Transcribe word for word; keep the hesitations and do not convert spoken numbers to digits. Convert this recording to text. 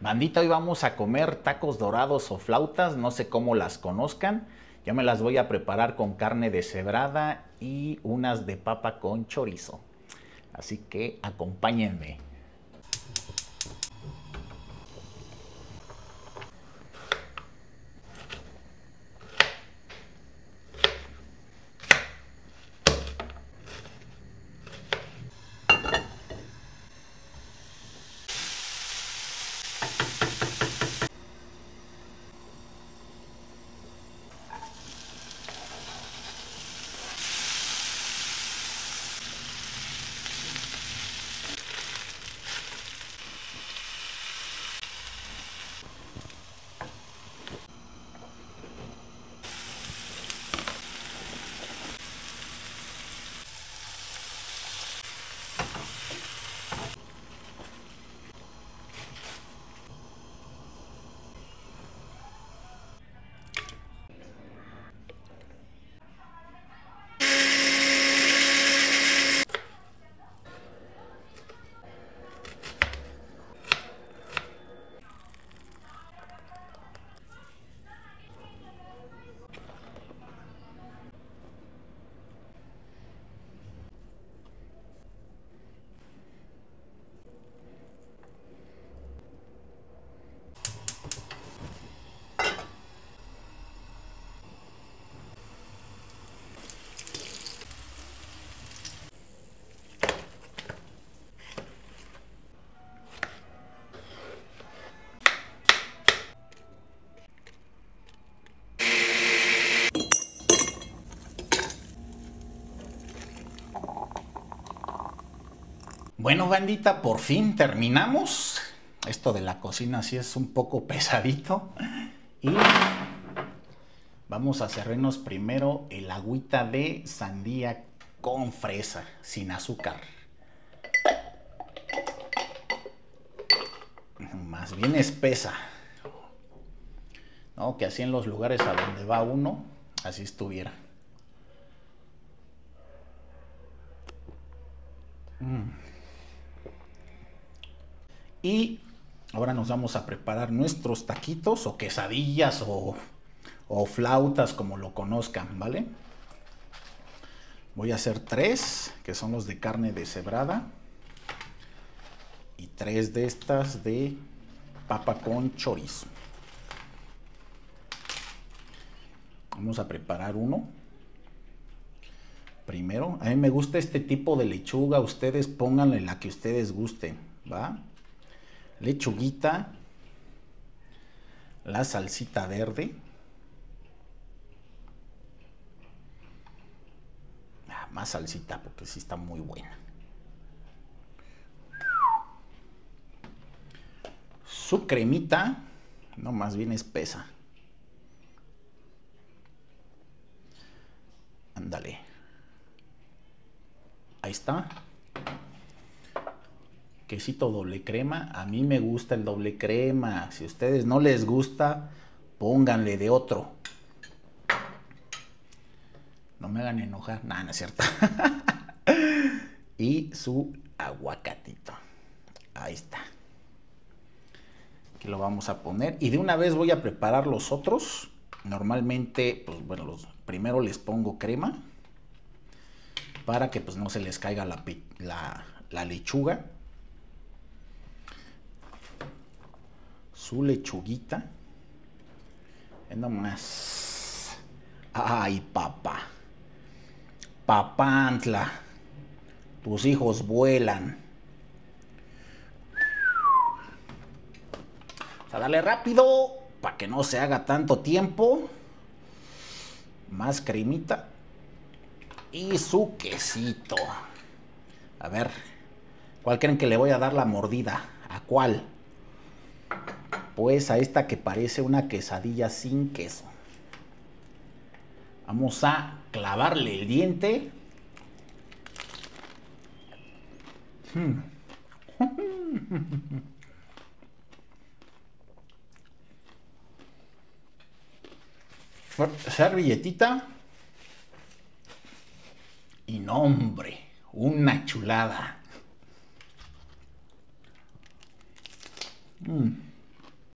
Bandita, hoy vamos a comer tacos dorados o flautas, no sé cómo las conozcan. Yo me las voy a preparar con carne deshebrada y unas de papa con chorizo. Así que acompáñenme. Bueno, bandita, por fin terminamos. Esto de la cocina sí es un poco pesadito. Y vamos a servirnos primero el agüita de sandía con fresa, sin azúcar. Más bien espesa. No, que así en los lugares a donde va uno, así estuviera. Mm. Y ahora nos vamos a preparar nuestros taquitos o quesadillas o, o flautas, como lo conozcan, ¿vale? Voy a hacer tres, que son los de carne deshebrada. Y tres de estas de papa con chorizo. Vamos a preparar uno. Primero, a mí me gusta este tipo de lechuga. Ustedes pónganle la que ustedes gusten, ¿va? Lechuguita, la salsita verde, ah, más salsita porque sí está muy buena, su cremita, no, más bien espesa, ándale, ahí está. Quesito doble crema, a mí me gusta el doble crema. Si a ustedes no les gusta, pónganle de otro. No me hagan enojar, nada, no es cierto. Y su aguacatito. Ahí está. Aquí lo vamos a poner. Y de una vez voy a preparar los otros. Normalmente, pues bueno, los, primero les pongo crema. Para que pues no se les caiga la, la, la lechuga. Su lechuguita. Es nomás. Ay, papá. Papantla. Tus hijos vuelan. O sea, dale rápido para que no se haga tanto tiempo. Más cremita. Y su quesito. A ver, ¿cuál creen que le voy a dar la mordida? ¿A cuál? Pues a esta que parece una quesadilla sin queso. Vamos a clavarle el diente. Hmm. Servilletita. Y no, hombre, una chulada. Mm.